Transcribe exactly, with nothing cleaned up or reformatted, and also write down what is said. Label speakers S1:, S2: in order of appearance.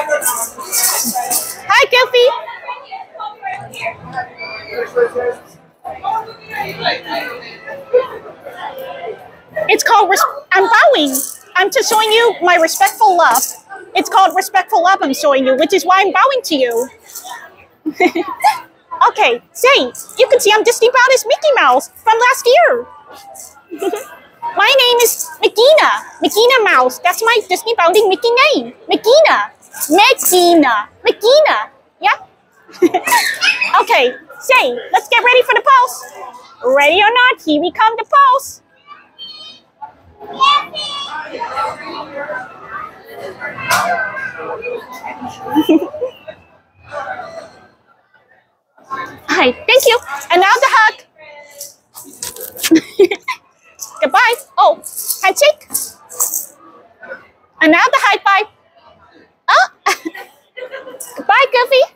S1: Hi, Goofy. It's called, res I'm bowing. I'm just showing you my respectful love. It's called respectful love I'm showing you, which is why I'm bowing to you. Okay, say, you can see I'm Disneybounding Mickey Mouse from last year. My name is Mickena, Mickena Mouse. That's my Disneybounding Mickey name. Mickena, Mickena, Mickena. Yeah? Okay, say, let's get ready for the pose. Ready or not, here we come the pose. Hi, thank you. And now the hug. Goodbye. Oh, handshake. And now the high five. Oh, goodbye, Goofy.